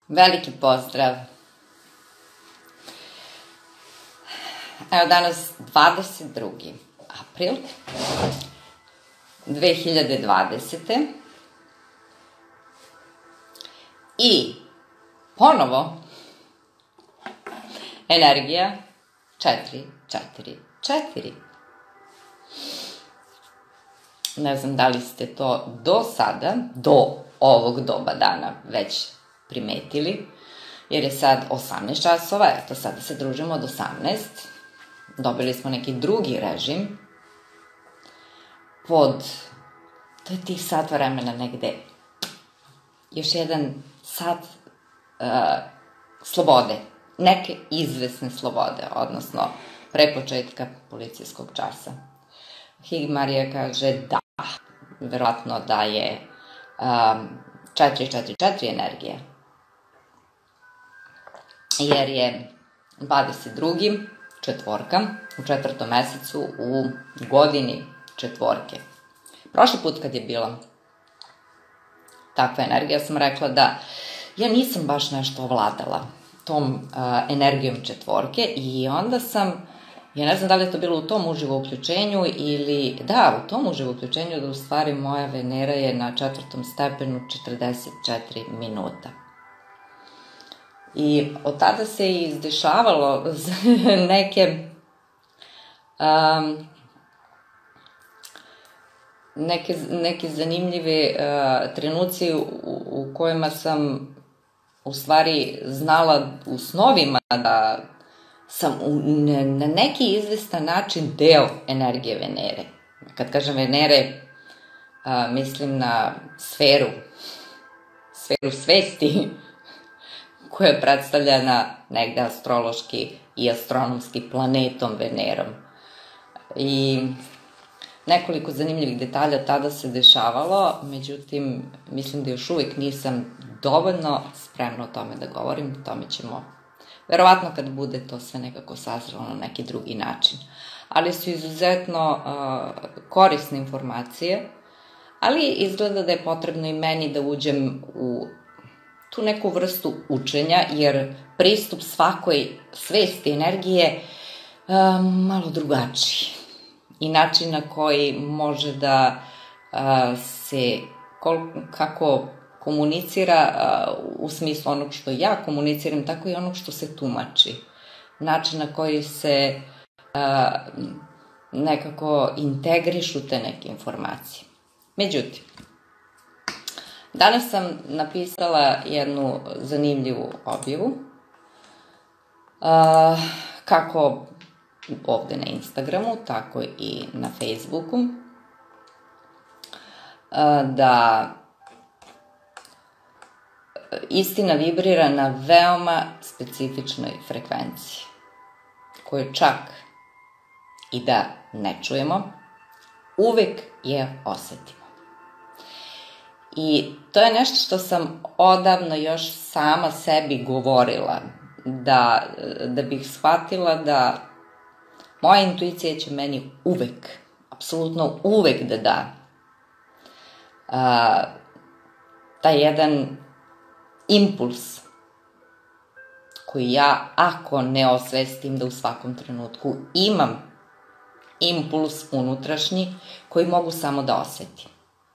Veliki pozdrav. Evo danas 22. april 2020. I ponovo energija 444. Ne znam da li ste to do sada, do ovog doba dana već primetili, jer je sad 18 časova, eto sada se družimo od 18. Dobili smo neki drugi režim to je tih sat vremena negde, još jedan sat slobode, neke izvesne slobode, odnosno pre početka policijskog časa. Hig Marija kaže da, verovatno da je 444 energija, jer je 22. četvorka u 4. mesecu u godini četvorke. Prošli put kad je bila takva energija sam rekla da ja nisam baš nešto ovladala tom energijom četvorke i onda ja ne znam da li je to bilo u tom uživo uključenju ili, da, u tom uživo uključenju da u stvari moja Venera je na 4. stepenu 44 minuta. I od tada se i izdešavalo neke zanimljive trenuci u kojima sam u stvari znala u snovima da sam na neki izvestan način deo energije Venere. Kad kažem Venere, mislim na sferu svesti koja je predstavljena negde astrološki i astronomski planetom Venerom. I nekoliko zanimljivih detalja tada se dešavalo, međutim, mislim da još uvijek nisam dovoljno spremna o tome da govorim, tome ćemo, verovatno kad bude to sve nekako sazrelo na neki drugi način. Ali su izuzetno korisne informacije, ali izgleda da je potrebno i meni da uđem u tu neku vrstu učenja, jer pristup svakoj svesti energije malo drugačiji. I način na koji može da se kako komunicira u smislu onog što ja komuniciram, tako i onog što se tumači. Način na koji se nekako integrišu te neke informacije. Međutim, danas sam napisala jednu zanimljivu objavu, kako ovde na Instagramu, tako i na Facebooku, da istina vibrira na veoma specifičnoj frekvenciji, koju čak i da ne čujemo, uvek je osetimo. I to je nešto što sam odavno još sama sebi govorila, da bih shvatila da moja intuicija će meni uvek, apsolutno uvek da da taj jedan impuls koji ja, ako ne osvestim da u svakom trenutku imam impuls unutrašnji koji mogu samo da osetim.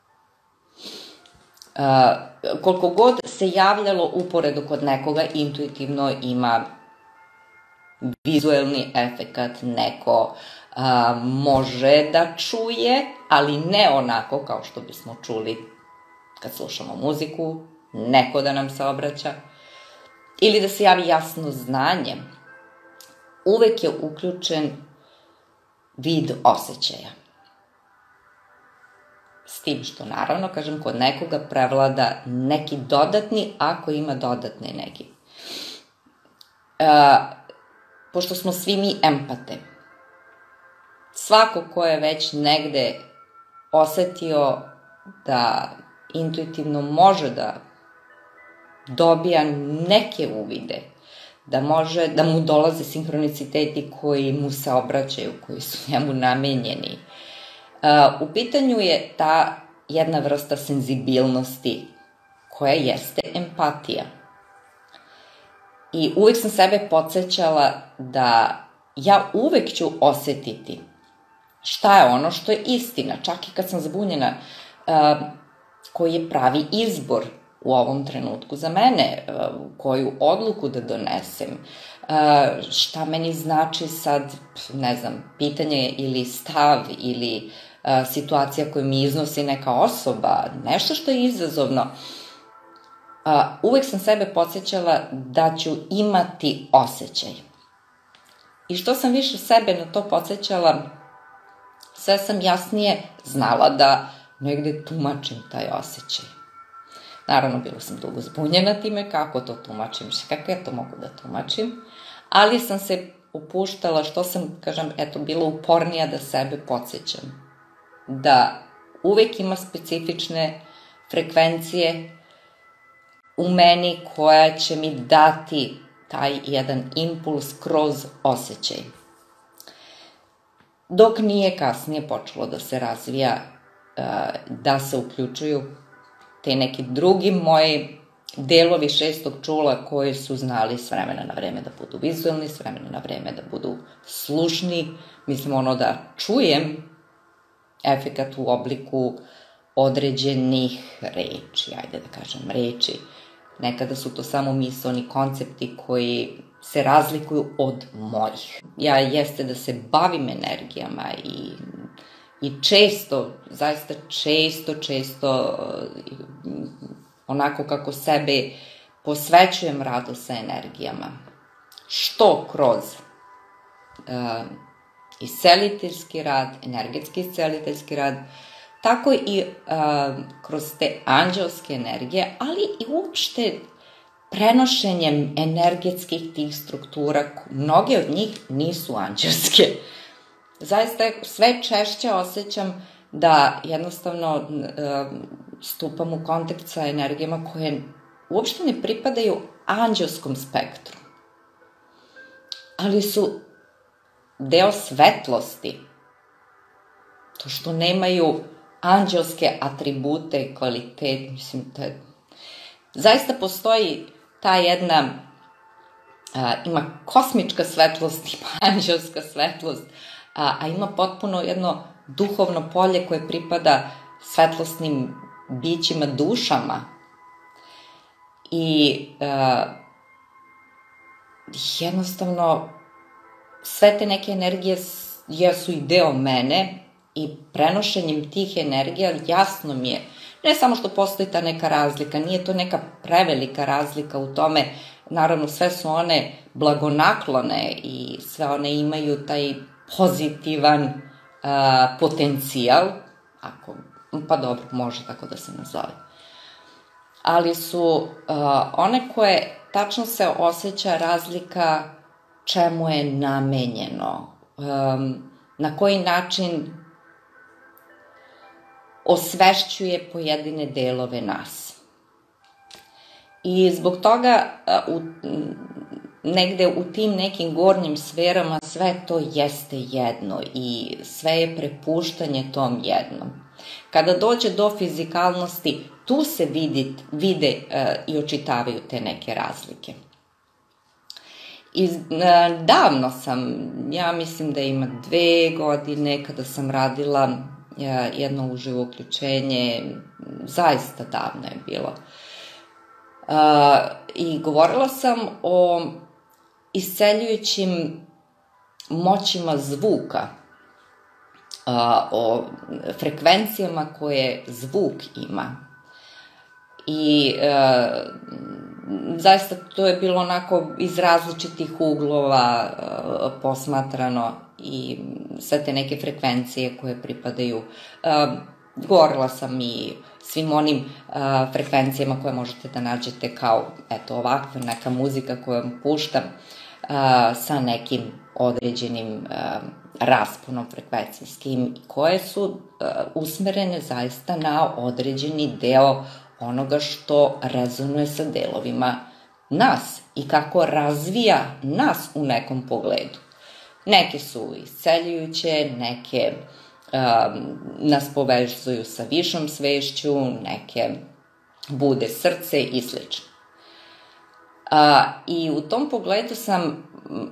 Koliko god se javljalo uporedo kod nekoga, intuitivno ima vizuelni efekat, neko može da čuje, ali ne onako kao što bismo čuli kad slušamo muziku, neko da nam se obraća, ili da se javi jasno znanje. Uvek je uključen vid osjećaja. S tim što, naravno, kažem, kod nekoga prevlada neki dodatni, ako ima dodatne energije. Pošto smo svi mi empate, svako ko je već negde osetio da intuitivno može da dobija neke uvide, da mu dolaze sinhroniciteti koji mu se obraćaju, koji su njemu namenjeni. U pitanju je ta jedna vrsta senzibilnosti koja jeste empatija. I uvek sam sebe podsjećala da ja uvek ću osetiti šta je ono što je istina, čak i kad sam zbunjena, koji je pravi izbor u ovom trenutku za mene, koju odluku da donesem, šta meni znači sad, ne znam, pitanje ili stav ili situacija koju mi iznosi neka osoba, nešto što je izazovno. Uvek sam sebe podsjećala da ću imati osjećaj. I što sam više sebe na to podsjećala, sve sam jasnije znala da negde tumačim taj osjećaj. Naravno, bila sam dugo zbunjena time kako to tumačim, kako ja to mogu da tumačim, ali sam se upuštala, što sam, bila upornija da sebe podsjećam. Da uvek ima specifične frekvencije u meni koja će mi dati taj jedan impuls kroz osjećaj. Dok nije kasnije počelo da se razvija, da se uključuju te neki drugi moji delovi šestog čula koji su znali s vremena na vreme da budu vizualni, s vremena na vreme da budu slušni, da čujem efekat u obliku određenih reči, reči. Nekada su to samo misaoni koncepti koji se razlikuju od mojih. Ja jeste da se bavim energijama i često, zaista često, onako kako sebe posvećujem radu sa energijama. Što kroz isceliteljski rad, energetski isceliteljski rad, tako i kroz te anđelske energije, ali i uopšte prenošenjem energetskih tih struktura. Mnoge od njih nisu anđelske. Zaista sve češće osjećam da jednostavno stupam u kontakt sa energijama koje uopšte ne pripadaju anđelskom spektru, ali su deo svetlosti. To što nemaju anđelske atribute i kvalitet, zaista postoji ta jedna, ima kosmička svetlost, ima anđelska svetlost, a ima potpuno jedno duhovno polje koje pripada svetlosnim bićima, dušama. I jednostavno sve te neke energije jesu i deo mene i prenošenjem tih energija jasno mi je, ne samo što postoji ta neka razlika, nije to neka prevelika razlika u tome, naravno sve su one blagonaklone i sve one imaju taj pozitivan potencijal, pa dobro, može tako da se nazove. Ali su one koje tačno se osjeća razlika čemu je namenjeno, na koji način osvešćuje pojedine delove nas. I zbog toga negde u tim nekim gornjim sferama sve to jeste jedno i sve je prepuštanje tom jednom. Kada dođe do fizikalnosti, tu se vide i očitavaju te neke razlike. I davno sam, ja mislim da ima 2 godine kada sam radila jedno uživo uključenje, zaista davno je bilo. I govorila sam o isceljujućim moćima zvuka, o frekvencijama koje zvuk ima. I zaista to je bilo onako iz različitih uglova posmatrano i sve te neke frekvencije koje pripadaju. Govorila sam i svim onim frekvencijama koje možete da nađete kao, eto, ovakva neka muzika koju vam puštam sa nekim određenim rasponom frekvencijskim, koje su usmerene zaista na određeni deo onoga što rezonuje sa delovima nas i kako razvija nas u nekom pogledu. Neke su isceljujuće, neke nas povezuju sa višom svešću, neke bude srce i sl. I u tom pogledu sam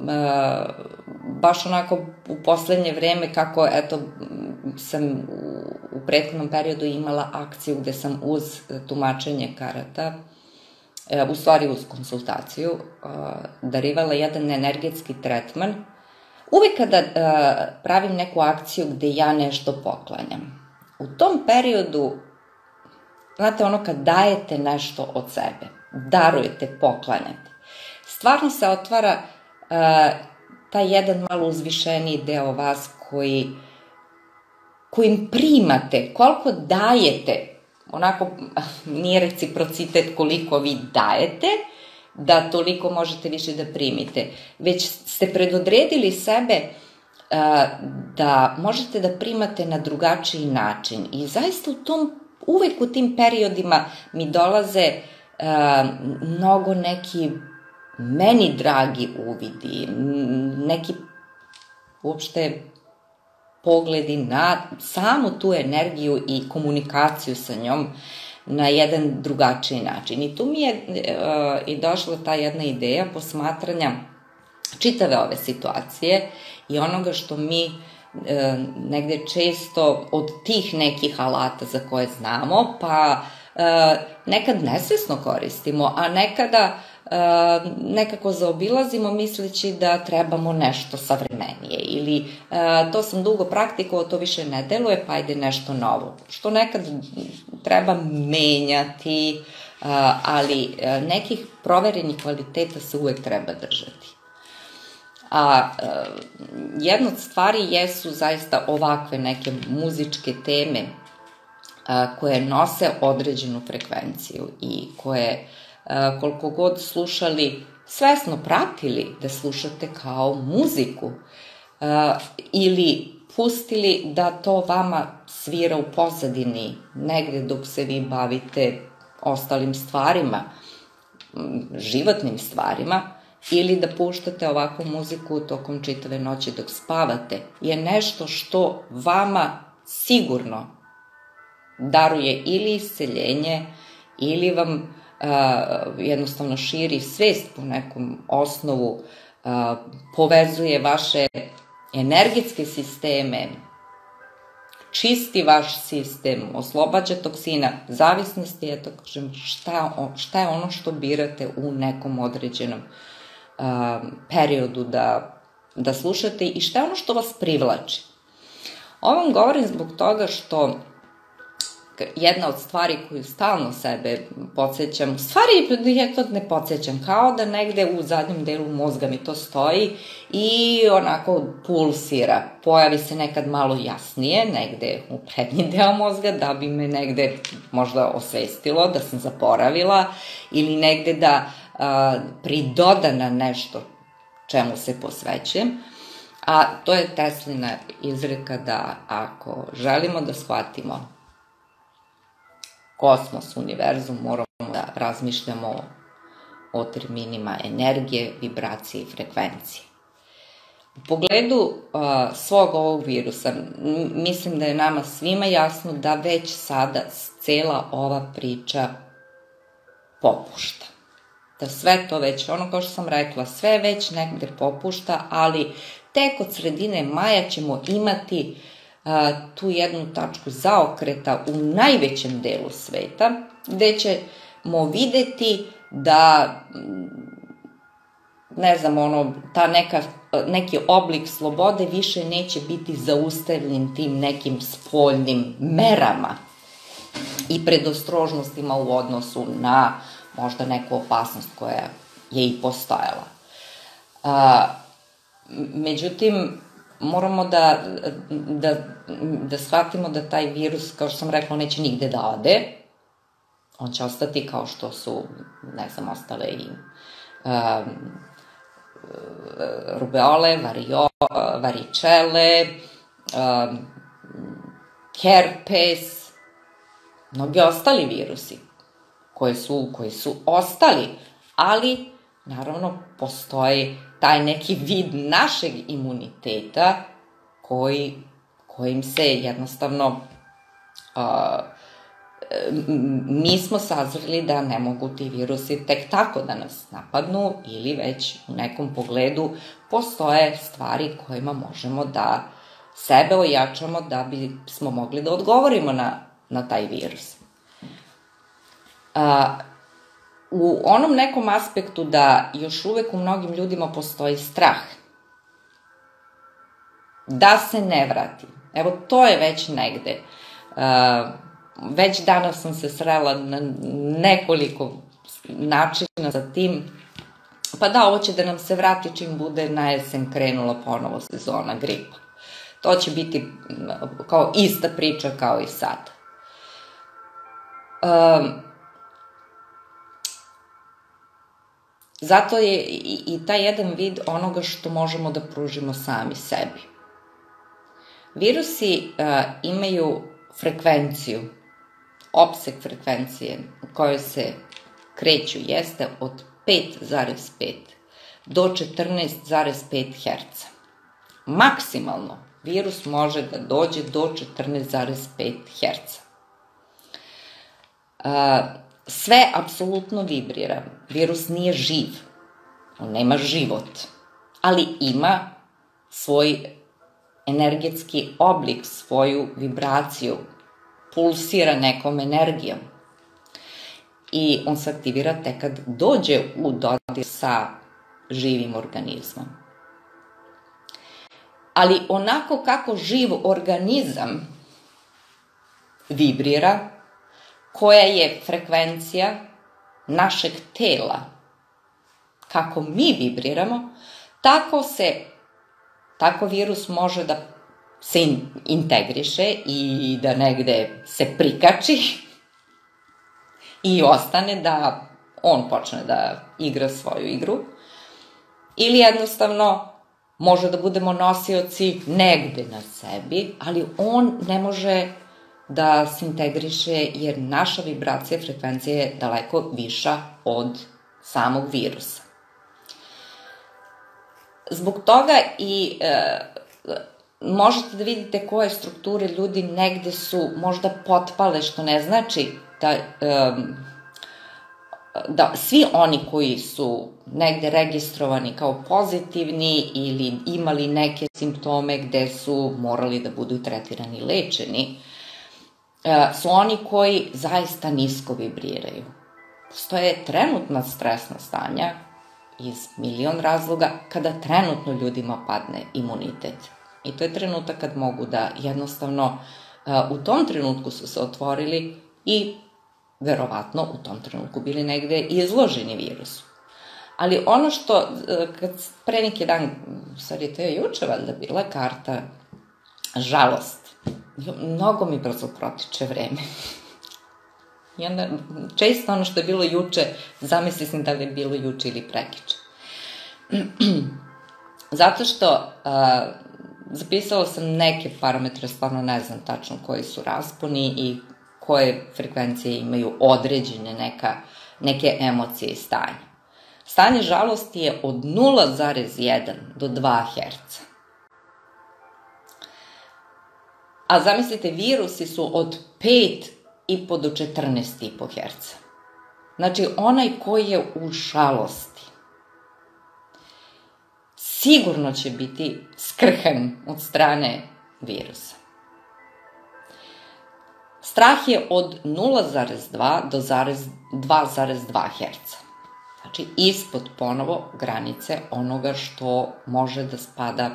baš onako u poslednje vreme, kako sam u prethodnom periodu imala akciju gde sam uz tumačenje karata, u stvari uz konsultaciju, darivala jedan energetski tretman. Uvek kada pravim neku akciju gde ja nešto poklanjam, u tom periodu, znate, ono kad dajete nešto od sebe, darujete, poklanjate, stvarno se otvara taj jedan malo uzvišeniji deo vas kojim primate, koliko dajete, onako nije reciprocitet koliko vi dajete, da toliko možete više da primite, već ste predodredili sebe da možete da primate na drugačiji način i zaista uvek u tim periodima mi dolaze mnogo neki meni dragi uvidi, neki uopšte pogledi na samu tu energiju i komunikaciju sa njom na jedan drugačiji način. I tu mi je i došla ta jedna ideja posmatranja čitave ove situacije i onoga što mi negde često od tih nekih alata za koje znamo, pa nekad nesvesno koristimo, a nekada nekako zaobilazimo misleći da trebamo nešto savremenije ili to sam dugo praktikovao, to više ne deluje, pa ajde nešto novo. Što nekad treba menjati, ali nekih proverenih kvaliteta se uvek treba držati. A jedna od stvari jesu zaista ovakve neke muzičke teme koje nose određenu frekvenciju i koje koliko god slušali, svesno pratili da slušate kao muziku ili pustili da to vama svira u pozadini negde dok se vi bavite ostalim stvarima, životnim stvarima, ili da puštate ovakvu muziku tokom čitave noći dok spavate, je nešto što vama sigurno daruje ili isceljenje, ili vam jednostavno širi svest po nekom osnovu, povezuje vaše energetske sisteme, čisti vaš sistem, oslobađa toksina, zavisnosti, eto kažem, šta je ono što birate u nekom određenom periodu da slušate i šta je ono što vas privlači. Ovo vam govorim zbog toga što jedna od stvari koju stalno sebe podsjećam, u stvari ja to ne podsjećam, kao da negde u zadnjem delu mozga mi to stoji i onako pulsira, pojavi se nekad malo jasnije, negde u prednji deo mozga, da bi me negde možda osvestilo, da sam zaboravila ili negde da pridoda na nešto čemu se posvećujem. A to je Teslina izreka da ako želimo da shvatimo kosmos, univerzum, moramo da razmišljamo o terminima energije, vibracije i frekvencije. U pogledu svog ovog virusa, mislim da je nama svima jasno da već sada cela ova priča popušta. Da sve to već, ono kao što sam rekla, sve već negde popušta, ali tek od sredine maja ćemo imati tu jednu tačku zaokreta u najvećem delu sveta, gde ćemo videti da, ne znam, neki oblik slobode više neće biti zaustavljen tim nekim spoljnim merama i predostrožnostima u odnosu na možda neku opasnost koja je i postojala. Međutim, moramo da shvatimo da taj virus, kao što sam rekla, neće nigde da ode. On će ostati kao što su, ne znam, ostale i rubeole, varičele, herpes, mnogi ostali virusi koji su ostali, ali naravno postoji taj neki vid našeg imuniteta kojim se jednostavno mi smo sazreli da ne mogu ti virusi tek tako da nas napadnu ili već u nekom pogledu postoje stvari kojima možemo da sebe ojačamo da bismo mogli da odgovorimo na taj virus. U onom nekom aspektu da još uvek u mnogim ljudima postoji strah da se ne vrati. Evo, to je već negde. Već danas sam se srela na nekoliko načina sa tim. Pa da, ovo će da nam se vrati čim bude na jesen krenula ponovo sezona gripa. To će biti kao ista priča kao i sad. Zato je i taj jedan vid onoga što možemo da pružimo sami sebi. Virusi imaju frekvenciju, opseg frekvencije u kojoj se kreću jeste od 5,5 do 14,5 Hz. Maksimalno virus može da dođe do 14,5 Hz. Sve apsolutno vibrira. Virus nije živ. On nema život. Ali ima svoj energetski oblik, svoju vibraciju. Pulsira nekom energijom. I on se aktivira tek kad dođe u dodir sa živim organizmom. Ali onako kako živ organizam vibrira, koja je frekvencija našeg tela, kako mi vibriramo, tako virus može da se integriše i da negde se prikači i ostane da on počne da igra svoju igru. Ili jednostavno može da budemo nosioci negde na sebi, ali on ne može da se integriše jer naša vibracija, frekvencija je daleko viša od samog virusa. Zbog toga i možete da vidite koje strukture ljudi negde su možda potpale, što ne znači da svi oni koji su negde registrovani kao pozitivni ili imali neke simptome gde su morali da budu tretirani i lečeni, su oni koji zaista nisko vibriraju. Postoje trenutna stresna stanja iz milion razloga kada trenutno ljudima padne imunitet. I to je trenutak kad mogu da jednostavno u tom trenutku su se otvorili i verovatno u tom trenutku bili negde izloženi virusu. Ali ono što, kad pre neki dan, stvari to je juče valjda bila karta, žalost, mnogo mi brzo protiče vreme. I onda, često ono što je bilo juče, zamisli sam da li je bilo juče ili prekjuče. Zato što zapisala sam neke parametre, stvarno ne znam tačno koji su rasponi i koje frekvencije imaju određene neke emocije i stanje. Stanje žalosti je od 0,1 do 2 Hz. A zamislite, virusi su od 5,5 do 14,5 Hz. Znači, onaj koji je u žalosti sigurno će biti skrhan od strane virusa. Strah je od 0,2 do 2,2 Hz. Znači, ispod ponovo granice onoga što može da spada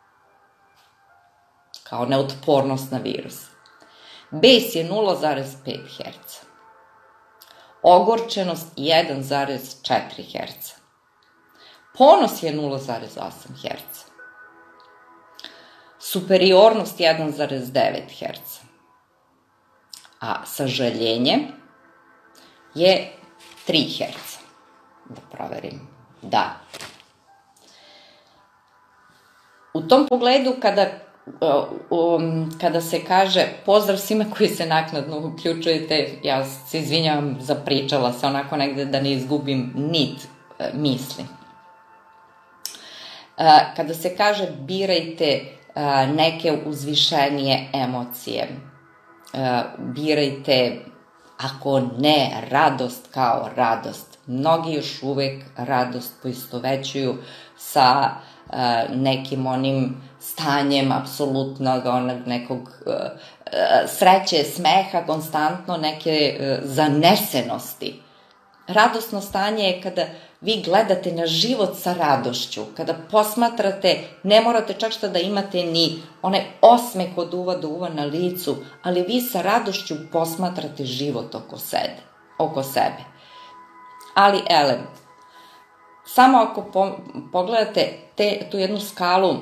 kao neotpornost na virus. Bes je 0,5 Hz. Ogorčenost 1,4 Hz. Ponos je 0,8 Hz. Superiornost 1,9 Hz. A sažaljenje je 3 Hz. Da proverim. Da. U tom pogledu, kada se kaže pozdrav svima koji se naknadno uključujete, ja se izvinjavam, zapričala se onako negde da ne izgubim nit misli. Kada se kaže birajte neke uzvišenije emocije, birajte ako ne radost kao radost. Mnogi još uvek radost poistovećuju sa nekim onim stanjem apsolutnog onog nekog sreće, smeha, konstantno neke zanesenosti. Radosno stanje je kada vi gledate na život sa radošću, kada posmatrate, ne morate čak što da imate ni onaj osmeh od uva do uva na licu, ali vi sa radošću posmatrate život oko sebe. Ali, samo ako pogledate tu jednu skalu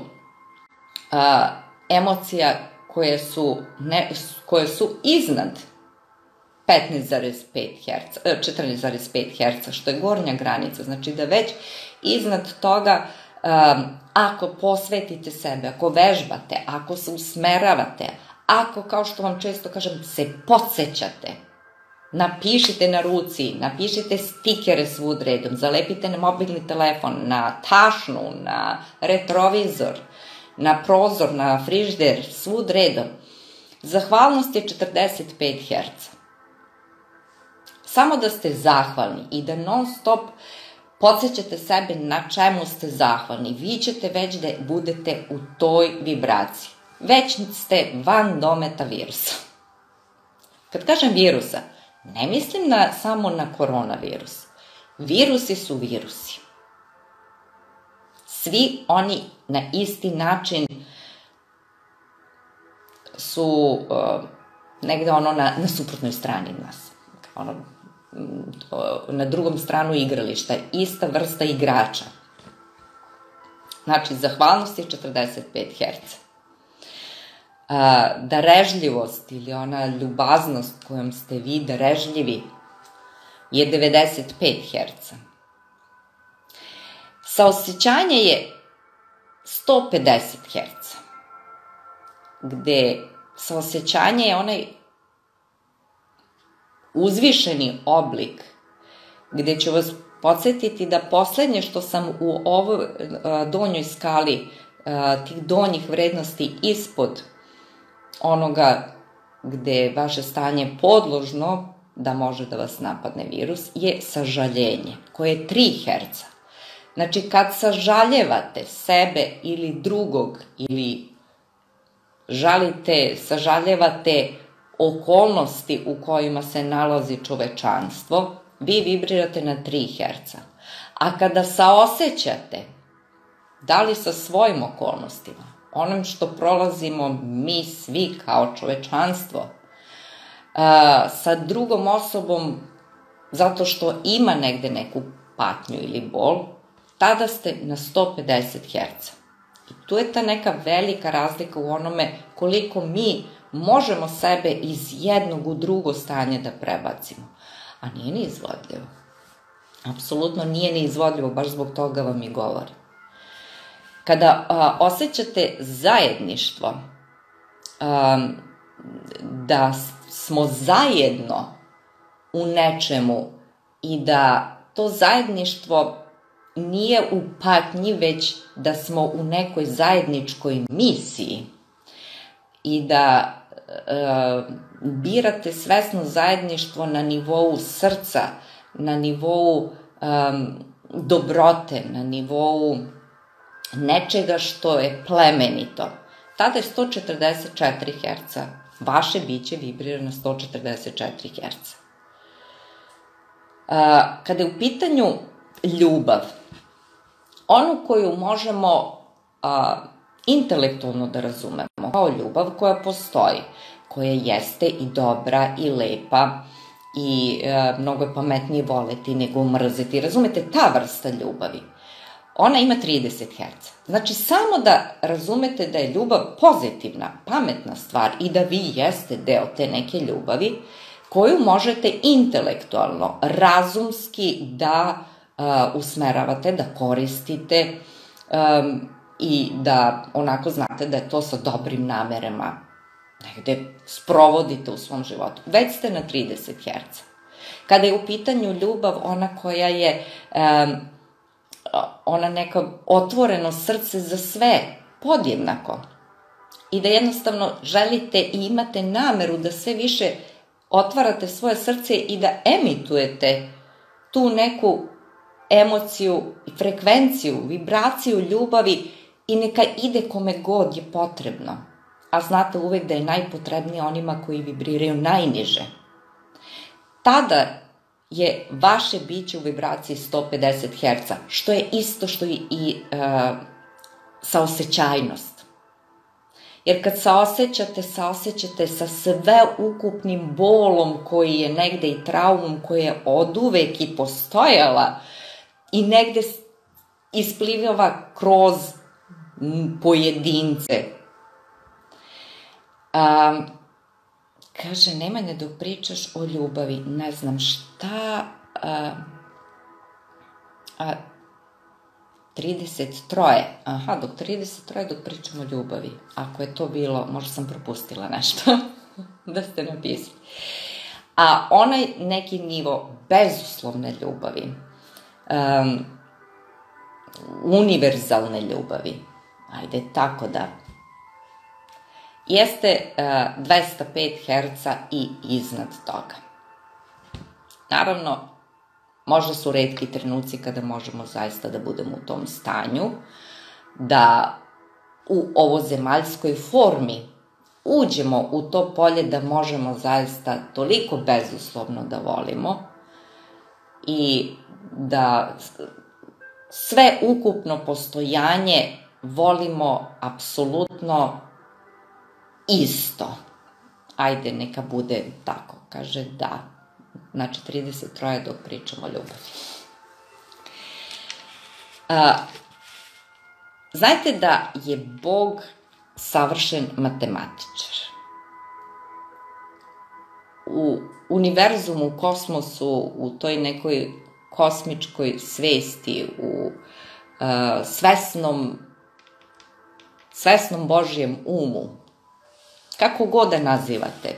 emocija koje su iznad 14,5 Hz, što je gornja granica, znači da već iznad toga, ako posvetite sebe, ako vežbate, ako se usmeravate, ako, kao što vam često kažem, se podsećate, napišite na ruci, napišite stikere svud redom, zalepite na mobilni telefon, na tašnu, na retrovizor, na prozor, na frižider, svud redom. Zahvalnost je 45 Hz. Samo da ste zahvalni i da non stop podsećate sebe na čemu ste zahvalni. Vi ćete već da budete u toj vibraciji. Već ste van dometa virusa. Kad kažem virusa, ne mislim samo na koronavirus. Virusi su virusi. Svi oni na isti način su negde na suprotnoj strani nas. Na drugom stranu igrališta, ista vrsta igrača. Znači, zahvalnost je 45 Hz. Darežljivost ili ona ljubaznost kojom ste vi darežljivi je 95 Hz. Saosećanje je 150 Hz, gde saosećanje je onaj uzvišeni oblik, gde ću vas podsetiti da poslednje što sam u ovoj donjoj skali tih donjih vrednosti ispod onoga gde je vaše stanje podložno da može da vas napadne virus, je sažaljenje, koje je 3 Hz. Znači, kad sažaljevate sebe ili drugog, ili žalite, sažaljevate okolnosti u kojima se nalazi čovečanstvo, vi vibrirate na 3 Hz. A kada saosećate, da li sa svojim okolnostima, onom što prolazimo mi svi kao čovečanstvo, sa drugom osobom zato što ima negde neku patnju ili bol, tada ste na 150 Hz. I tu je ta neka velika razlika u onome koliko mi možemo sebe iz jednog u drugo stanje da prebacimo. A nije neizvodljivo. Apsolutno nije neizvodljivo, baš zbog toga vam i govorim. Kada osjećate zajedništvo, da smo zajedno u nečemu i da to zajedništvo nije u patnji, već da smo u nekoj zajedničkoj misiji i da birate svesno zajedništvo na nivou srca, na nivou dobrote, na nivou nečega što je plemenito. Tada je 144 Hz. Vaše biće vibrira na 144 Hz. Kada je u pitanju ljubav, onu koju možemo intelektualno da razumemo kao ljubav koja postoji, koja jeste i dobra i lepa i mnogo je pametnije voleti nego mrzeti. Razumete, ta vrsta ljubavi, ona ima 30 Hz. Znači, samo da razumete da je ljubav pozitivna, pametna stvar i da vi jeste deo te neke ljubavi koju možete intelektualno, razumski da usmeravate, da koristite i da onako znate da je to sa dobrim namerama negde sprovodite u svom životu. Već ste na 30 Hz. Kada je u pitanju ljubav, ona koja je ona neka otvoreno srce za sve, podjednako. I da jednostavno želite i imate nameru da sve više otvarate svoje srce i da emitujete tu neku emociju, frekvenciju, vibraciju ljubavi i neka ide kome god je potrebno. A znate uvek da je najpotrebnije onima koji vibriraju najniže. Tada je vaše biće u vibraciji 150 Hz, što je isto što i saosećajnost. Jer kad saosećate sa sve ukupnim bolom koji je negde i traumom koja je oduvek i postojala i negde isplivava kroz pojedince. Kaže, Nemanja, dok pričaš o ljubavi, ne znam šta, 33, dok 33 dok pričam o ljubavi. Ako je to bilo, možda sam propustila nešto da ste napisali. A onaj neki nivo bezuslovne ljubavi, univerzalne ljubavi, ajde tako da, jeste 205 Hz i iznad toga. Naravno, možda su retki trenuci kada možemo zaista da budemo u tom stanju, da u ovozemaljskoj formi uđemo u to polje da možemo zaista toliko bezuslovno da volimo i da sve ukupno postojanje volimo apsolutno isto. Ajde, neka bude tako, kaže da. Znači, 33 dok pričamo o ljubavi. Znajte da je Bog savršen matematičar. U univerzumu, u kosmosu, u toj nekoj kosmičkoj svesti, u svesnom Božijem umu, kako god da nazivate,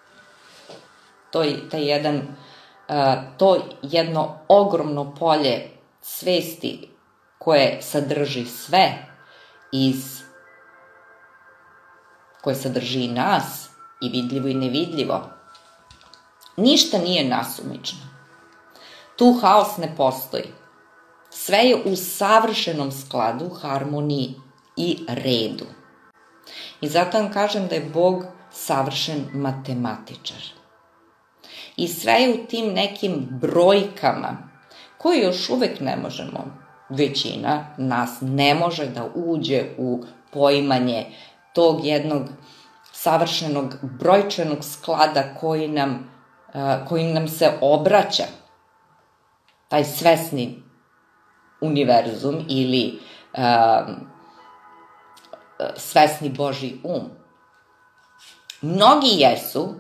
to jedno ogromno polje svesti koje sadrži sve koje sadrži i nas, i vidljivo i nevidljivo, ništa nije nasumično. Tu haos ne postoji. Sve je u savršenom skladu, harmoniji i redu. I zato vam kažem da je Bog savršen matematičar. I sve je u tim nekim brojkama koje još uvek ne možemo, većina nas ne može da uđe u poimanje tog jednog savršenog brojčanog sklada koji nam se obraća, taj svesni univerzum ili svesni Božji um. Mnogi jesu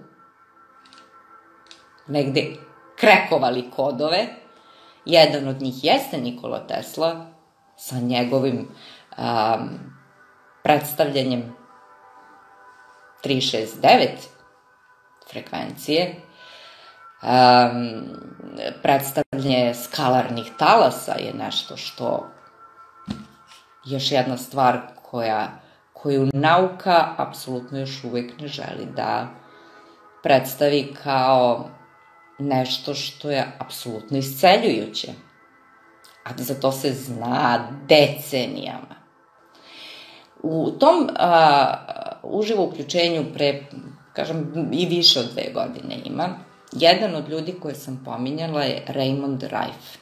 negde krekovali kodove. Jedan od njih jeste Nikola Tesla sa njegovim predstavljanjem 369 frekvencije. Predstavljanje skalarnih talasa je nešto što, još jedna stvar koju nauka apsolutno još uvek ne želi da predstavi kao nešto što je apsolutno isceljujuće. A za to se zna decenijama. U tom uživo uključenju kažem, i više od 2 godine ima, jedan od ljudi koje sam pominjala je Raymond Rife.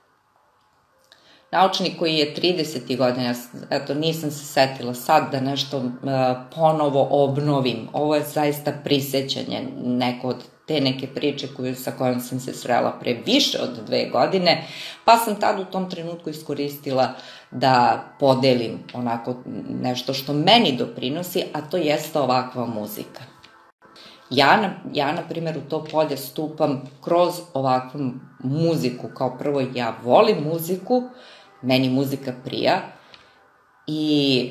Naučnik koji je 30. godina, eto nisam se setila sad da nešto ponovo obnovim. Ovo je zaista prisećanje neko od te neke priče sa kojom sam se srela pre više od 2 godine, pa sam tad u tom trenutku iskoristila da podelim onako nešto što meni doprinosi, a to jeste ovakva muzika. Ja, na primjer, u to polje stupam kroz ovakvu muziku. Kao prvo, ja volim muziku, meni muzika prija i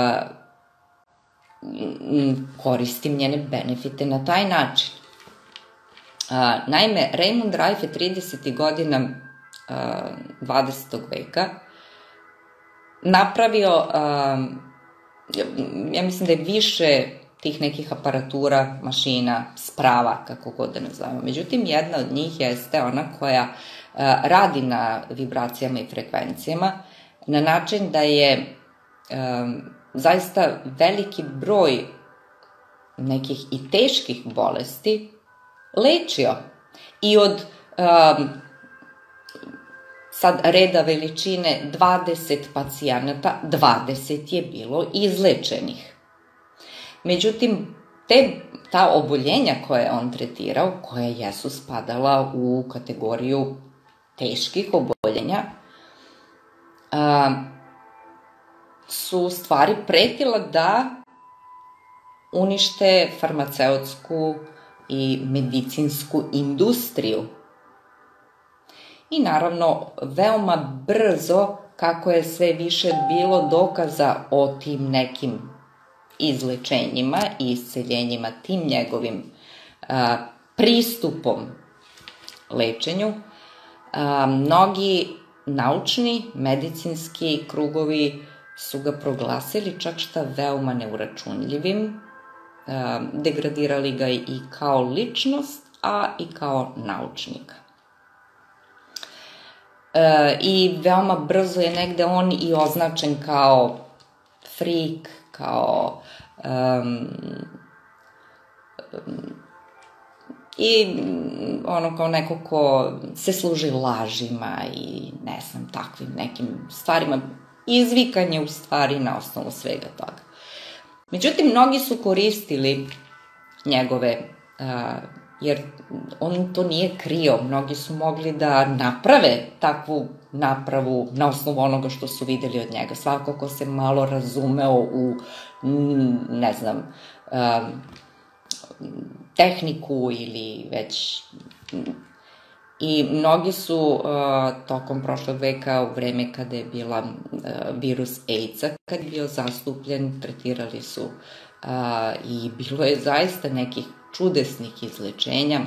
koristim njene benefite na taj način. Naime, Raymond Rife je 30. godina 20. veka napravio, ja mislim da je više tih nekih aparatura, mašina, sprava, kako god da nazovemo. Međutim, jedna od njih jeste ona koja radi na vibracijama i frekvencijama na način da je zaista veliki broj nekih i teških bolesti lečio. I od sad reda veličine 20 pacijenata, 20 je bilo izlečenih. Međutim, ta oboljenja koje je on tretirao, koje jesu spadala u kategoriju teških oboljenja, su u stvari pretila da unište farmaceutsku i medicinsku industriju. I naravno, veoma brzo, kako je sve više bilo dokaza o tim nekim izlečenjima i isceljenjima, tim njegovim pristupom lečenju, mnogi naučni, medicinski krugovi su ga proglasili čak šta veoma neuračunljivim, degradirali ga i kao ličnost, a i kao naučnika. I veoma brzo je negde on i označen kao freak, kao i kao neko ko se služi lažima i ne znam, takvim nekim stvarima, izvikanje u stvari na osnovu svega toga. Međutim, mnogi su koristili njegove, jer on to nije krio, mnogi su mogli da naprave takvu napravu na osnovu onoga što su videli od njega. Svako ko se malo razumeo u, ne znam, tehniku ili već... I mnogi su tokom prošlog veka, u vreme kada je bila virus AIDS-a, kad je bio zastupljen, tretirali su i bilo je zaista nekih čudesnih izlečenja,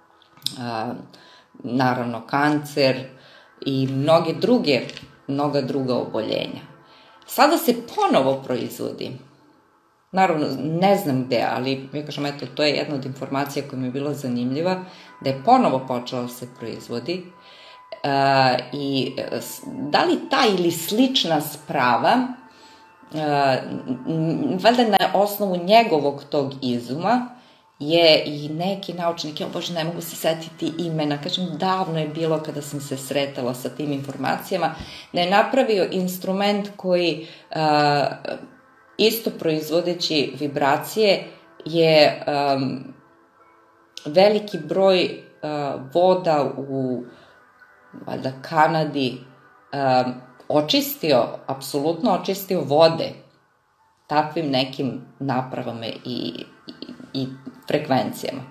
naravno kancer i mnoga druga oboljenja. Sada se ponovo proizvodi. Naravno, ne znam gde, ali ja kažem, eto, to je jedna od informacija koja mi je bila zanimljiva, da je ponovo počela se proizvodi i da li ta ili slična sprava, valjda na osnovu njegovog tog izuma, je i neki naučnik, bože, ne mogu se setiti imena, kažem, davno je bilo kada sam se sretala sa tim informacijama, da je napravio instrument koji isto proizvodeći vibracije je veliki broj voda u valjda Kanadi apsolutno očistio vode takvim nekim napravama i frekvencijama.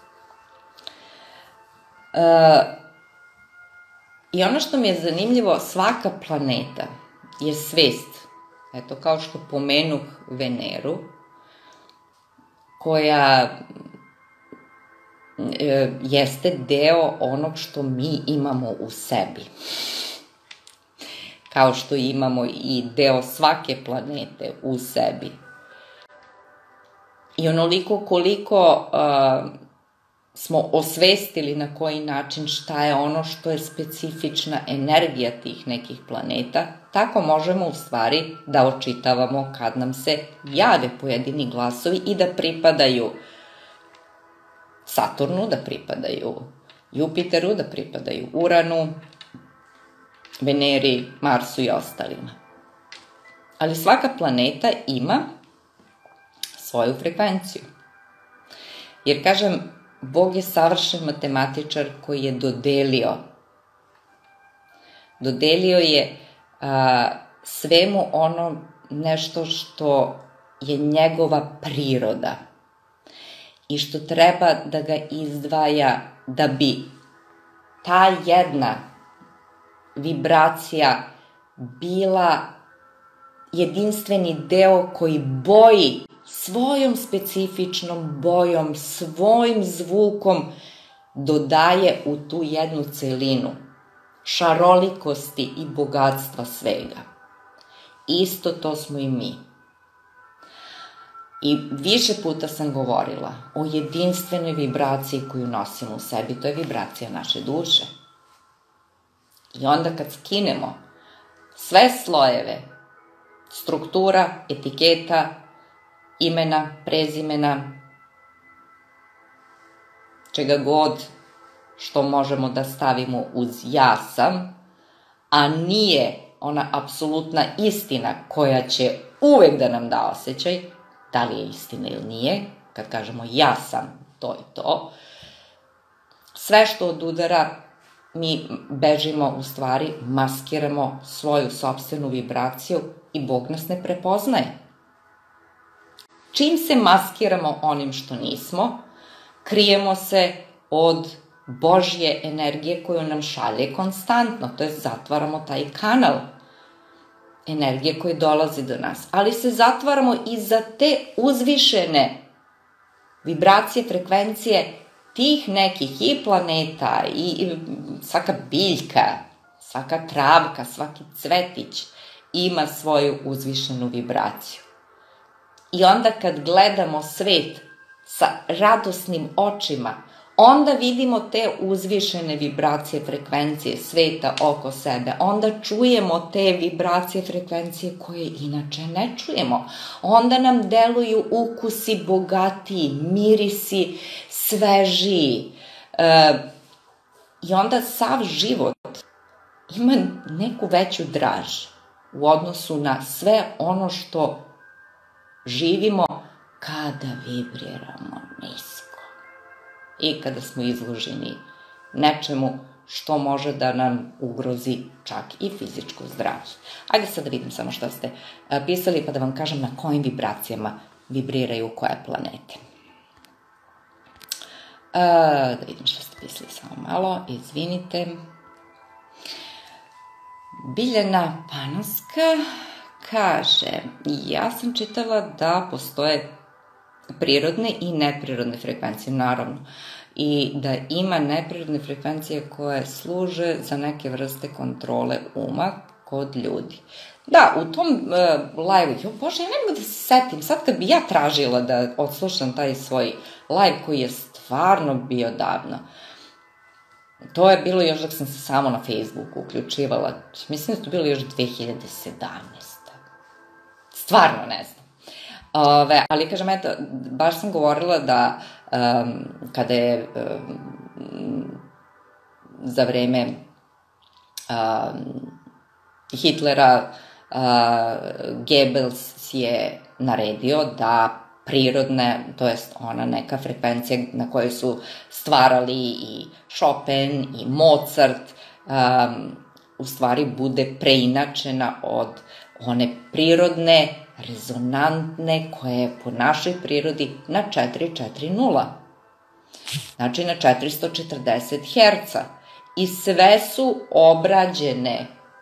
I ono što mi je zanimljivo, svaka planeta je svest, eto, kao što pomenuh Veneru, koja jeste deo onog što mi imamo u sebi. Kao što imamo i deo svake planete u sebi. I onoliko koliko smo osvestili na koji način šta je ono što je specifična energija tih nekih planeta, tako možemo u stvari da očitavamo kad nam se jave pojedini glasovi i da pripadaju Saturnu, da pripadaju Jupiteru, da pripadaju Uranu, Veneri, Marsu i ostalima. Ali svaka planeta ima svoju frekvenciju. Jer, kažem, Bog je savršen matematičar koji je dodelio je svemu ono nešto što je njegova priroda i što treba da ga izdvaja da bi ta jedna vibracija bila jedinstveni deo koji boji svojom specifičnom bojom, svojim zvukom dodaje u tu jednu celinu šarolikosti i bogatstva svega. Isto to smo i mi. I više puta sam govorila o jedinstvenoj vibraciji koju nosimo u sebi, to je vibracija naše duše. I onda kad skinemo sve slojeve, struktura, etiketa, imena, prezimena, čega god što možemo da stavimo uz ja sam, a nije ona apsolutna istina koja će uvek da nam da osjećaj, da li je istina ili nije, kad kažemo ja sam to i to, sve što odudara, mi bežimo, u stvari maskiramo svoju sopstvenu vibraciju i Bog nas ne prepoznaje. Čim se maskiramo onim što nismo, krijemo se od Božje energije koju nam šalje konstantno, to je zatvaramo taj kanal energije koji dolazi do nas, ali se zatvaramo i za te uzvišene vibracije, frekvencije tih nekih i planeta i svaka biljka, svaka travka, svaki cvetić ima svoju uzvišenu vibraciju. I onda kad gledamo svet sa radosnim očima, onda vidimo te uzvišene vibracije, frekvencije sveta oko sebe. Onda čujemo te vibracije, frekvencije koje inače ne čujemo. Onda nam deluju ukusi bogatiji, mirisi svežiji. I onda sav život ima neku veću draž u odnosu na sve ono što živimo kada vibriramo nisko. I kada smo izloženi nečemu što može da nam ugrozi čak i fizičko zdravlje. Ajde sad da vidim samo šta ste pisali, pa da vam kažem na kojim vibracijama vibriraju koje planete. Da vidim šta ste pisali, samo malo, izvinite. Biljana Panoska kaže, ja sam čitala da postoje prirodne i neprirodne frekvencije, naravno, i da ima neprirodne frekvencije koje služe za neke vrste kontrole uma kod ljudi. Da, u tom live-u, bože, ja ne mogu da se setim, sad kad bi ja tražila da odslušam taj svoj live koji je stvarno bio davno, to je bilo još dok sam se samo na Facebooku uključivala, mislim da to bilo još 2017. Stvarno ne znam. Ali kažem, eto, baš sam govorila da kada je za vreme Hitlera Goebbels je naredio da prirodne, to jest ona neka frekvencija na kojoj su stvarali i Chopin i Mozart, u stvari bude preinačena od one prirodne, rezonantne, koja je po našoj prirodi na 440. Znači na 440 Hz. I sve su obrađene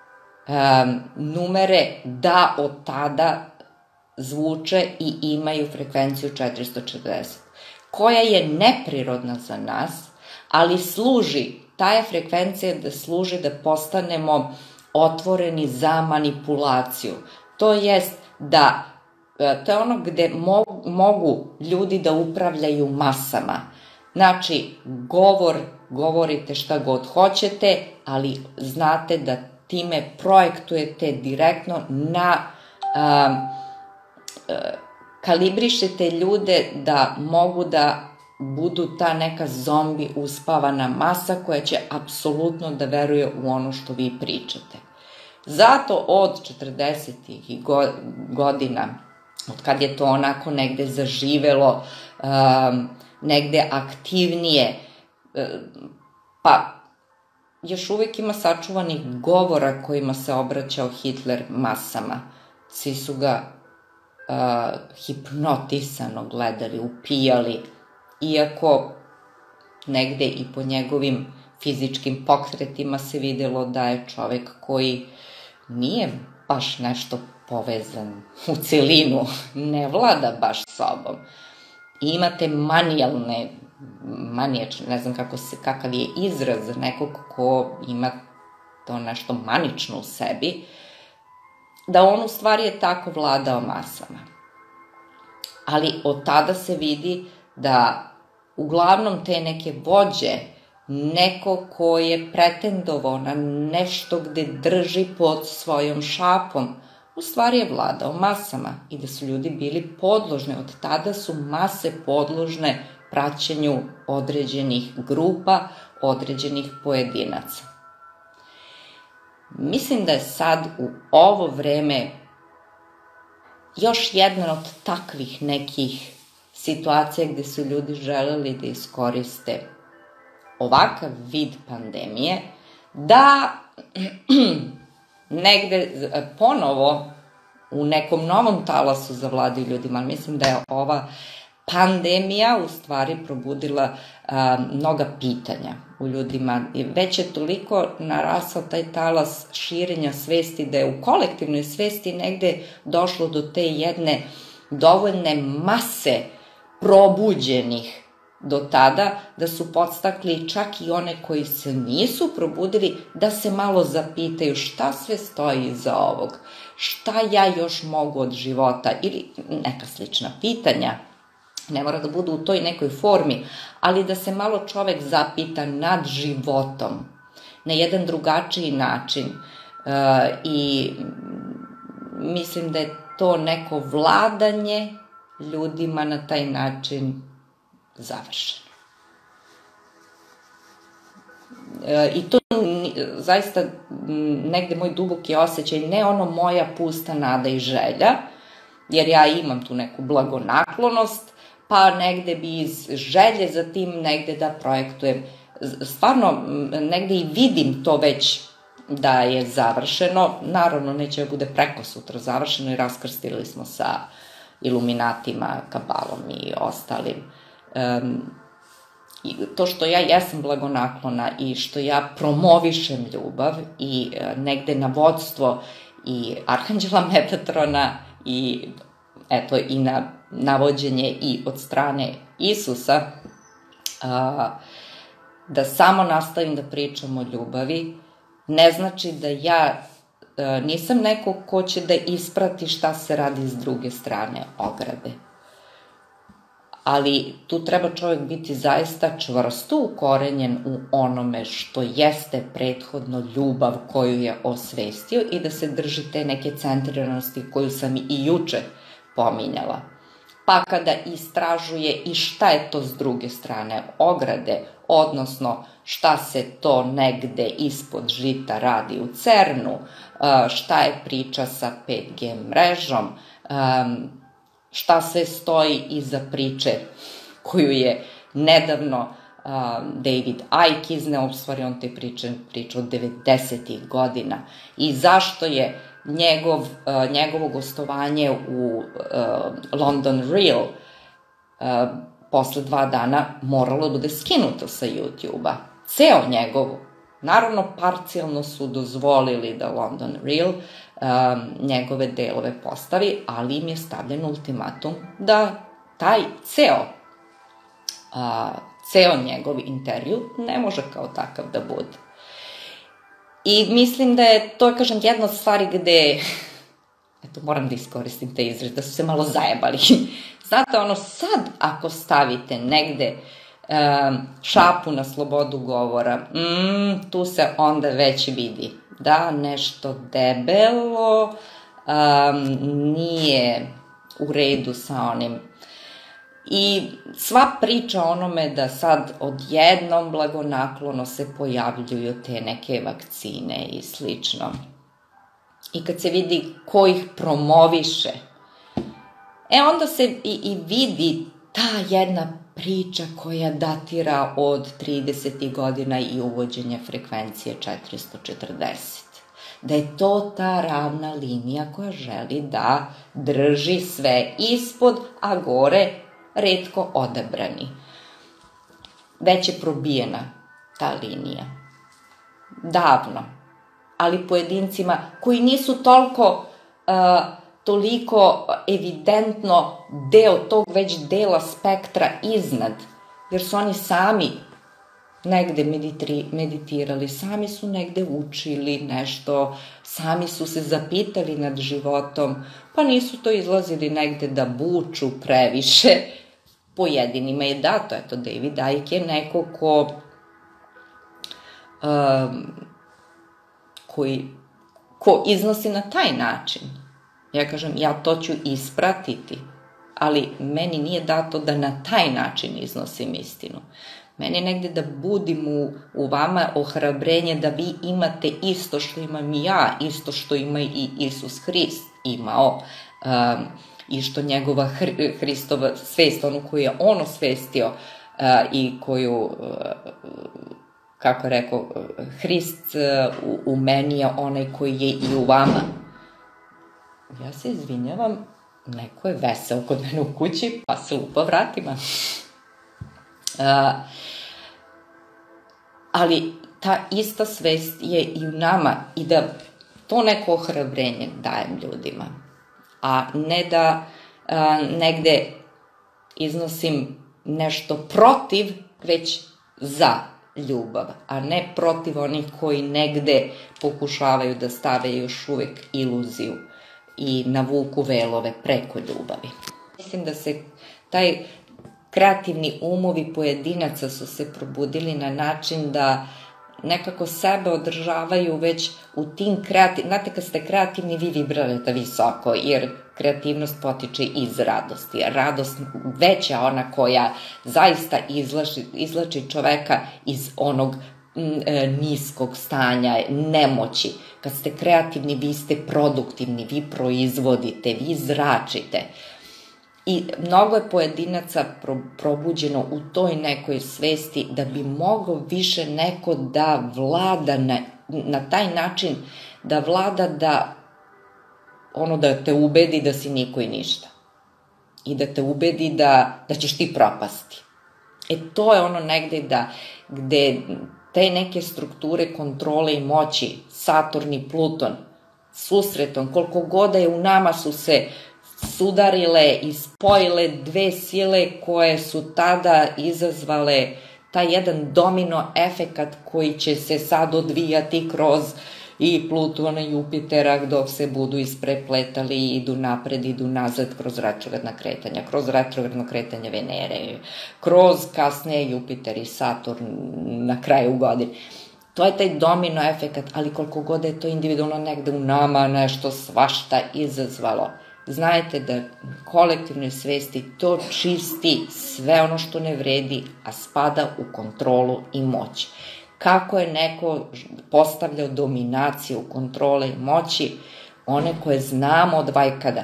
numere da od tada zvuče i imaju frekvenciju 440, koja je neprirodna za nas, ali služi, ta je frekvencija da služi da postanemo otvoreni za manipulaciju. To jest da, to je ono gde mogu ljudi da upravljaju masama. Znači, govorite šta god hoćete, ali znate da time projektujete direktno na, kalibrišete ljude da mogu da budu ta neka zombi uspavana masa koja će apsolutno da veruje u ono što vi pričate. Zato od 40. godina, od kad je to onako negde zaživelo, negde aktivnije, pa još uvek ima sačuvanih govora kojima se obraćao Hitler masama. Svi su ga hipnotisano gledali, upijali, iako negde i po njegovim fizičkim pokretima se videlo da je čovek koji nije baš nešto povezan u celinu, ne vlada baš sobom. I imate manijačne, ne znam kakav je izraz za nekog ko ima to nešto manično u sebi, da on u stvari je tako vladao masama. ali od tada se vidi da uglavnom te neke vođe, neko ko je pretendovao na nešto gde drži pod svojom šapom, u stvari je vladao masama i da su ljudi bili podložni. Od tada su mase podložne praćenju određenih grupa, određenih pojedinaca. Mislim da je sad u ovo vreme još jedna od takvih nekih situacija gde su ljudi želeli da iskoriste ovakav vid pandemije, da negde ponovo u nekom novom talasu zavladaju ljudima, ali mislim da je ova pandemija u stvari probudila mnoga pitanja u ljudima. Već je toliko narasao taj talas širenja svesti da je u kolektivnoj svesti negde došlo do te jedne dovoljne mase probuđenih do tada, da su podstakli čak i one koji se nisu probudili da se malo zapitaju šta sve stoji iza ovog, šta ja još mogu od života ili neka slična pitanja. Ne mora da budu u toj nekoj formi, ali da se malo čovek zapita nad životom na jedan drugačiji način i mislim da je to neko vladanje ljudima na taj način završeno. I to zaista negde moj duboki osjećaj, ne ono moja pusta nada i želja, jer ja imam tu neku blagonaklonost, pa negde bi iz želje za tim negde da projektujem. Stvarno, negde i vidim to već da je završeno. Naravno, neće da bude preko sutra završeno i raskrstili smo sa iluminatima, kabalom i ostalim. To što ja jesam blagonaklona i što ja promovišem ljubav i negde na vodstvo i Arhanđela Metatrona i eto i na navođenje i od strane Isusa, da samo nastavim da pričam o ljubavi, ne znači da ja nisam neko ko će da isprati šta se radi s druge strane ograde. Ali tu treba čovjek biti zaista čvrsto ukorenjen u onome što jeste prethodno ljubav koju je osvestio i da se drži te neke centriranosti koju sam i juče pominjala. Pa kada istražuje i šta je to s druge strane ograde, odnosno šta se to negde ispod žita radi u CERN-u, šta je priča sa 5G mrežom, šta sve stoji iza priče koju je nedavno David Icke izneo, u stvari on te priča od 90-ih godina, i zašto je njegovo gostovanje u London Real posle 2 dana moralo bude skinuto sa YouTube-a. Ceo njegov, naravno parcijalno su dozvolili da London Real njegove delove postavi, ali im je stavljen ultimatum da taj ceo njegov intervju ne može kao takav da bude. I mislim da je to, kažem, jedna od stvari gde, eto, moram da iskoristim te izraze, da su se malo zajebali. Znate, ono, sad ako stavite negde šapu na slobodu govora, tu se onda već vidi da nešto debelo nije u redu sa onim. I sva priča o onome da sad odjednom blagonaklono se pojavljuju te neke vakcine i slično. I kad se vidi ko ih promoviše, onda se i vidi ta jedna priča koja datira od 30. godina i uvođenja frekvencije 440. Da je to ta ravna linija koja želi da drži sve ispod, a gore retko odabrani. Već je probijena ta linija. Davno. Ali pojedincima koji nisu toliko evidentno deo tog već dela spektra iznad, jer su oni sami negde meditirali, sami su negde učili nešto, sami su se zapitali nad životom, pa nisu to izlazili negde da buču previše. Pojedinima je dato, eto, David Icke je neko ko iznosi na taj način. Ja kažem, ja to ću ispratiti, ali meni nije dato da na taj način iznosim istinu. Meni negde da budim u vama ohrabrenje da vi imate isto što imam i ja, isto što ima i Isus Hrist imao, i što njegova Hristova svest, onu koju je on osvestio i koju, kako rekao, Hrist u meni je onaj koji je i u vama. Ja se izvinjavam, neko je veseo kod mene u kući, pa se lupa vratima. Ali ta ista svest je i u nama i da to neko ohrabrenje dajem ljudima, a ne da negde iznosim nešto protiv, već za ljubav, a ne protiv onih koji negde pokušavaju da stave još uvek iluziju i navuku velove preko ljubavi. Mislim da se taj kreativni umovi pojedinaca su se probudili na način da nekako sebe održavaju već u tim kreativnim... Znate, kad ste kreativni, vi vibrate visoko, jer kreativnost potiče iz radosti. Radost veća, ona koja zaista izlači čoveka iz onog niskog stanja, nemoći. Kad ste kreativni, vi ste produktivni, vi proizvodite, vi zračite. I mnogo je pojedinaca probuđeno u toj nekoj svesti da bi mogao više neko da vlada na taj način, da vlada da te ubedi da si niko i ništa. I da te ubedi da ćeš ti propasti. To je ono negde gde te neke strukture kontrole i moći, Saturn i Pluton, susretom, koliko god je u nama su se sudarile i spojile dve sile koje su tada izazvale taj jedan domino efekat koji će se sad odvijati kroz i Plutona i Jupitera dok se budu isprepletali i idu napred, idu nazad kroz retrogradna kretanja, kroz retrogradno kretanje Venere, kroz kasnije Jupiter i Saturn na kraju godine. To je taj domino efekat, ali koliko god je to individualno negde u nama nešto svašta izazvalo. Znajte da kolektivnoj svesti to čisti sve ono što ne vredi, a spada u kontrolu i moć. Kako je neko postavljao dominaciju kontrole i moći, one koje znamo od vajkada.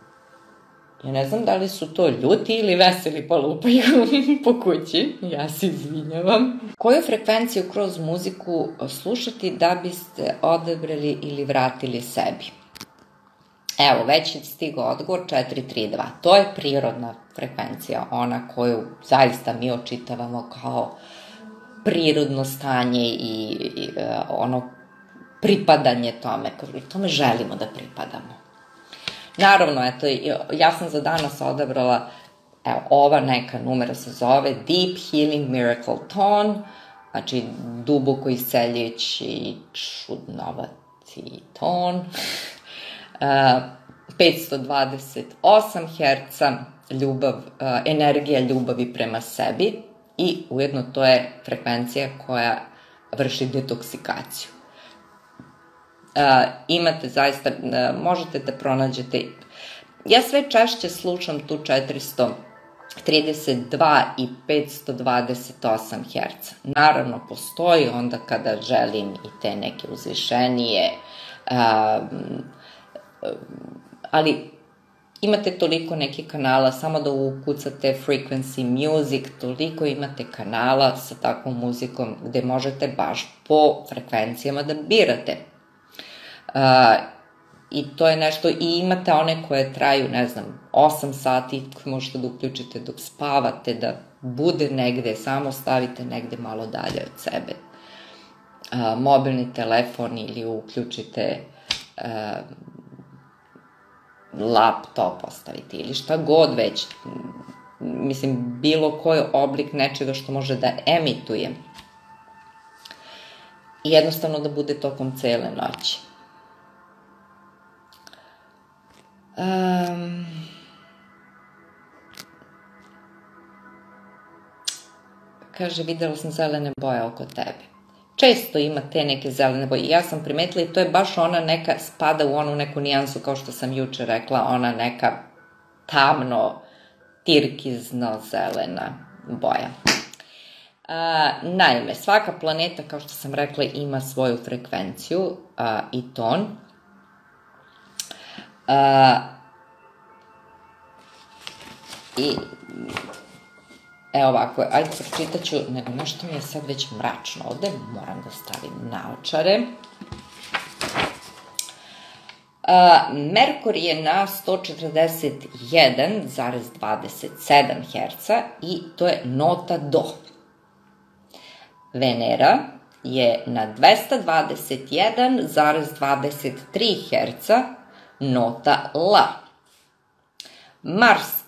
Ja ne znam da li su to ljuti ili veseli pa lupaju po kući, ja se izvinjavam. Koju frekvenciju kroz muziku slušati da biste odabrali ili vratili sebi? Evo, već je stigao odgovor 432. To je prirodna frekvencija, ona koju zaista mi očitavamo kao prirodno stanje i ono pripadanje tome želimo da pripadamo. Naravno, eto, ja sam za danas odabrala, evo, ova neka numera se zove Deep Healing Miracle Tone, znači duboko isceljujući čudnovati ton, 528 Hz, energija ljubavi prema sebi i ujedno to je frekvencija koja vrši detoksikaciju. Imate zaista, možete da pronađete, ja sve češće slušam tu 432 i 528 Hz. Naravno, postoji onda kada želim i te neke uzvišenije, ali imate toliko nekih kanala, samo da ukucate frequency music, toliko imate kanala sa takvom muzikom gde možete baš po frekvencijama da birate. I to je nešto, i imate one koje traju, ne znam, 8 sati, koje možete da uključite dok spavate, da bude negde, samo stavite negde malo dalje od sebe. Mobilni telefon ili uključite laptop ostaviti ili šta god već, mislim, bilo koji oblik nečega što može da emituje i jednostavno da bude tokom cele noći. Kaže, videla sam zelene boje oko tebe. Često ima te neke zelene boje. Ja sam primetila i to je baš ona neka, spada u onu neku nijansu, kao što sam juče rekla, ona neka tamno, tirkizno zelena boja. Naime, svaka planeta, kao što sam rekla, ima svoju frekvenciju i ton. I evo ovako, ajde pročitat ću, nego nešto mi je sad već mračno ovde, moram da stavim naočare. Merkur je na 141,27 Hz i to je nota do. Venera je na 221,23 Hz, nota la. Mars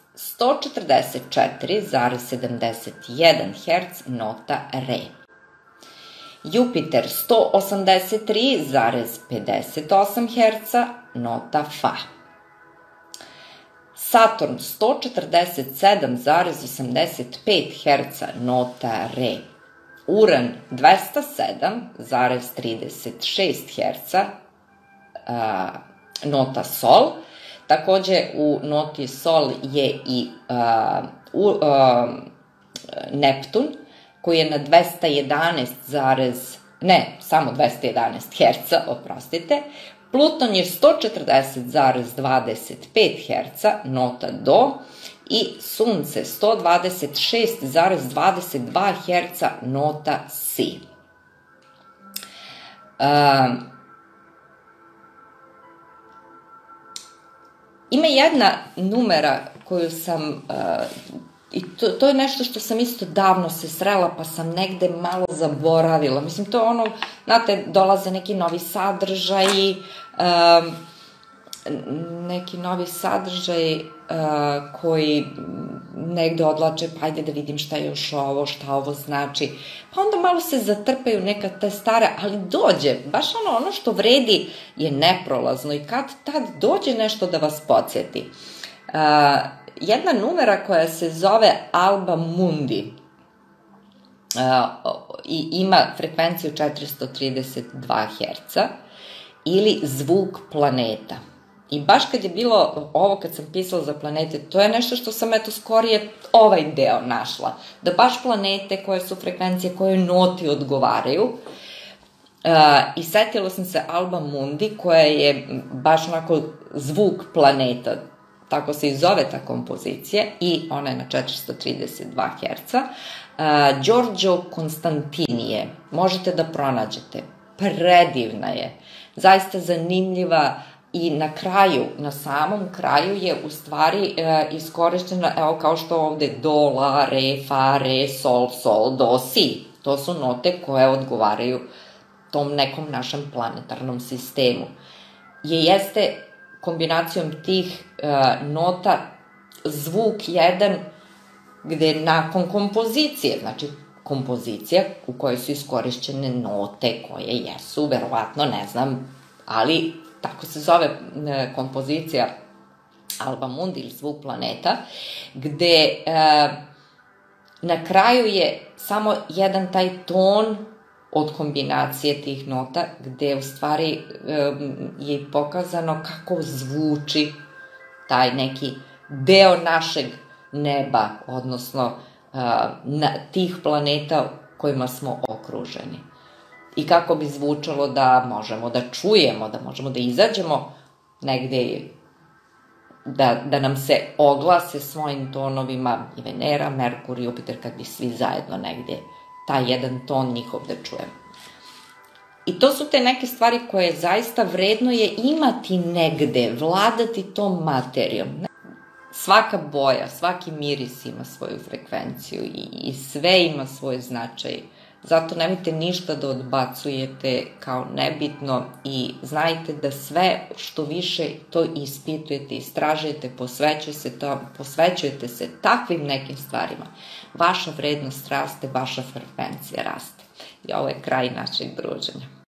144,71 Hz, nota re. Jupiter 183,58 Hz, nota fa. Saturn 147,85 Hz, nota re. Uran 207,36 Hz, nota sol. Takođe u noti sol je i Neptun, koji je na 211 Hz, oprostite. Pluton je 140,25 Hz, nota do, i Sunce 126,22 Hz, nota si. Ima jedna numera koju sam, i to je nešto što sam isto davno se srela, pa sam negde malo zaboravila. Mislim, to je ono, znate, dolaze neki novi sadržaji, koji negde odlače, pa ajde da vidim šta je još ovo, šta ovo znači. Pa onda malo se zatrpaju neka te stare, ali dođe, baš ono što vredi je neprolazno i kad tad dođe nešto da vas podsjeti. Jedna numera koja se zove Alba Mundi i ima frekvenciju 432 Hz ili zvuk planeta. I baš kad je bilo ovo, kad sam pisala za planete, to je nešto što sam skorije ovaj deo našla. Da baš planete koje su frekvencije, koje noti odgovaraju. I setila sam se Alba Mundi, koja je baš onako zvuk planeta, tako se i zove ta kompozicija, i ona je na 432 Hz. Giorgio Constantini, možete da pronađete, predivna je, zaista zanimljiva. I na kraju, na samom kraju je u stvari iskorištena, evo kao što ovde, do, la, re, fa, re, sol, sol, do, si. To su note koje odgovaraju tom nekom našem planetarnom sistemu. Jeste kombinacijom tih nota zvuk jedan gde nakon kompozicije, znači kompozicija u kojoj su iskorišćene note koje jesu, verovatno, ne znam, ali tako se zove kompozicija Alba Mundi ili zvuk planeta, gde na kraju je samo jedan taj ton od kombinacije tih nota, gde u stvari je pokazano kako zvuči taj neki deo našeg neba, odnosno tih planeta kojima smo okruženi. I kako bi zvučalo da možemo da čujemo, da možemo da izađemo negde, da nam se oglase svojim tonovima i Venera, Merkur, Jupiter, kad bi svi zajedno negde taj jedan ton njihov da čujemo. I to su te neke stvari koje zaista vredno je imati negde, vladati tom materijom. Svaka boja, svaki miris ima svoju frekvenciju i sve ima svoj značaj. Zato nemojte ništa da odbacujete kao nebitno i znajte da sve što više to ispitujete, istražujete, posvećujete se takvim nekim stvarima. Vaša vrednost raste, vaša frekvencija raste. i ovo je kraj našeg druženja.